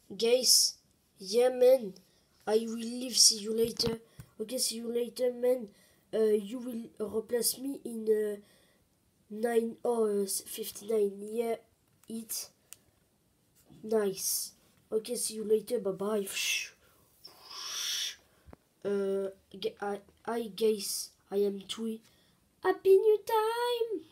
Guys, yeah, man. I will leave. See you later. Okay, see you later, man. You will replace me in 9 hours 59. Yeah, it's nice. Okay, see you later. Bye bye. Hi guys, I am Tui. Happy New Time!